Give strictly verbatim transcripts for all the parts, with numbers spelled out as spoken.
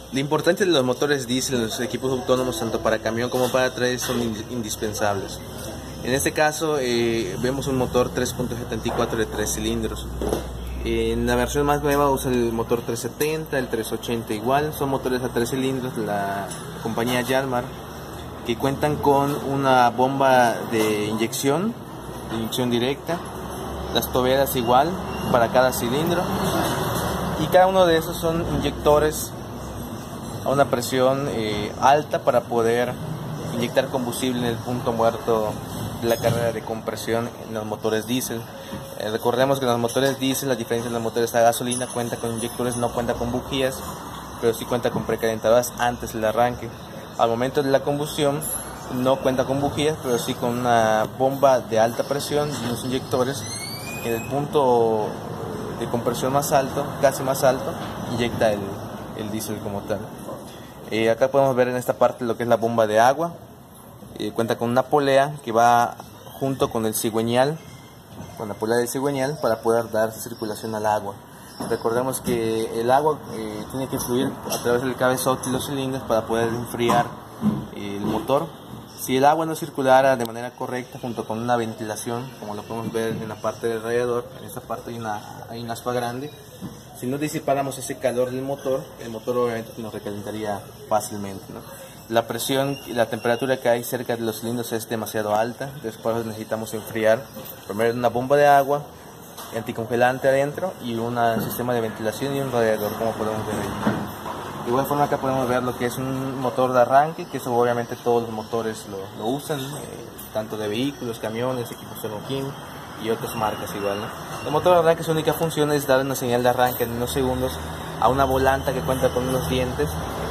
La importancia de los motores diésel en los equipos autónomos, tanto para camión como para trail, son indispensables. En este caso eh, vemos un motor tres punto setenta y cuatro de tres cilindros. En la versión más nueva usa el motor trescientos setenta, el trescientos ochenta igual, son motores a tres cilindros de la compañía Yanmar, que cuentan con una bomba de inyección, de inyección directa, las toberas igual para cada cilindro, y cada uno de esos son inyectores a una presión eh, alta para poder inyectar combustible en el punto muerto de la carrera de compresión en los motores diésel. Eh, recordemos que en los motores diésel, a diferencia de los motores a gasolina, cuenta con inyectores, no cuenta con bujías, pero sí cuenta con precalentadoras antes del arranque. Al momento de la combustión no cuenta con bujías, pero sí con una bomba de alta presión y unos inyectores que en el punto de compresión más alto, casi más alto, inyecta el, el diésel como tal. Eh, acá podemos ver en esta parte lo que es la bomba de agua. Eh, cuenta con una polea que va junto con el cigüeñal, con la polea del cigüeñal, para poder dar circulación al agua. Recordemos que el agua eh, tiene que fluir a través del cabezote y los cilindros para poder enfriar eh, el motor. Si el agua no circulara de manera correcta junto con una ventilación, como lo podemos ver en la parte del radiador, en esta parte hay una, hay una aspa grande, si no disipáramos ese calor del motor, el motor obviamente nos recalentaría fácilmente, ¿no? La presión y la temperatura que hay cerca de los cilindros es demasiado alta, después necesitamos enfriar primero una bomba de agua, anticongelante adentro y un sistema de ventilación y un radiador, como podemos ver ahí. De igual forma acá podemos ver lo que es un motor de arranque, que eso obviamente todos los motores lo, lo usan, eh, tanto de vehículos, camiones, equipos Thermo-King y otras marcas igual, ¿no? El motor de arranque, su única función es dar una señal de arranque en unos segundos a una volanta que cuenta con unos dientes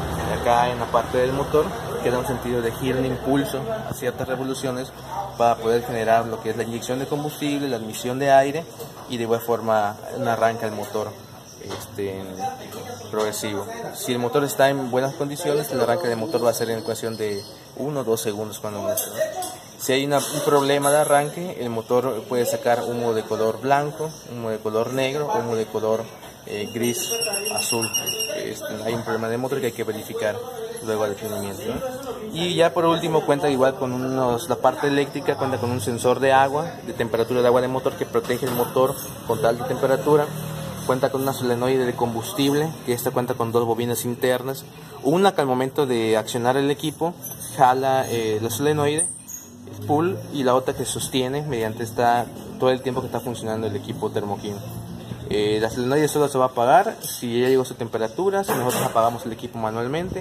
acá en la parte del motor, que da un sentido de giro, un impulso a ciertas revoluciones para poder generar lo que es la inyección de combustible, la admisión de aire y de igual forma un arranque al motor este, progresivo. Si el motor está en buenas condiciones, el arranque del motor va a ser en cuestión de uno o dos segundos cuando mucho, ¿no? Si hay una, un problema de arranque, el motor puede sacar humo de color blanco, humo de color negro, humo de color eh, gris, azul. Este, hay un problema de motor que hay que verificar luego al detenimiento, ¿no? Y ya por último cuenta igual con unos, la parte eléctrica cuenta con un sensor de agua, de temperatura de agua de motor, que protege el motor contra alta temperatura. Cuenta con una solenoide de combustible, que esta cuenta con dos bobinas internas, una que al momento de accionar el equipo jala eh, la solenoide, el pull, y la otra que sostiene mediante esta, todo el tiempo que está funcionando el equipo Thermo-King. Eh, la solenoide solo se va a apagar si ya llegó a su temperatura, si nosotros apagamos el equipo manualmente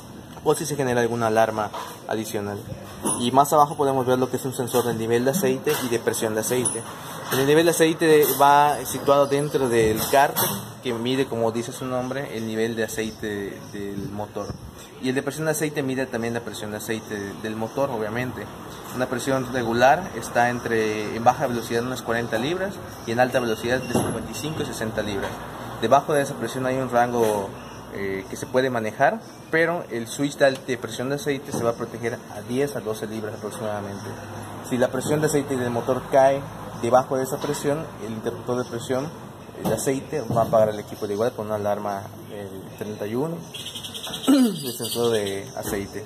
o si se genera alguna alarma adicional. Y más abajo podemos ver lo que es un sensor de nivel de aceite y de presión de aceite. El nivel de aceite va situado dentro del cárter, que mide, como dice su nombre, el nivel de aceite del motor. Y el de presión de aceite mide también la presión de aceite del motor, obviamente. Una presión regular está entre, en baja velocidad, unas cuarenta libras, y en alta velocidad de cincuenta y cinco y sesenta libras. Debajo de esa presión hay un rango eh, que se puede manejar, pero el switch de presión de aceite se va a proteger a diez a doce libras aproximadamente. Si la presión de aceite del motor cae debajo de esa presión, el interruptor de presión de aceite va a apagar el equipo de igual con una alarma el treinta y uno de sensor de aceite.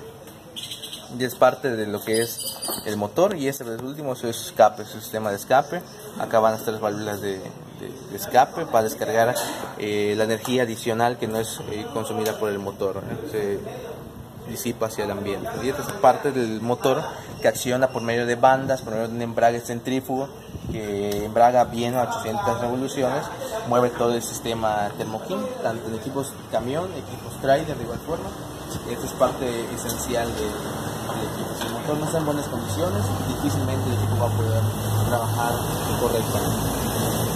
Y es parte de lo que es el motor, y este es el último, su escape, su sistema de escape. Acá van las tres válvulas de, de, de escape para descargar eh, la energía adicional que no es eh, consumida por el motor, ¿eh? Se disipa hacia el ambiente. Y esta es parte del motor que acciona por medio de bandas, por medio de un embrague centrífugo que embraga bien a ochocientas revoluciones, mueve todo el sistema Thermo-King, tanto en equipos camión, equipos trailer de igual forma. Esta es parte esencial del, del equipo. Si el motor no está en buenas condiciones, difícilmente el equipo va a poder trabajar correctamente.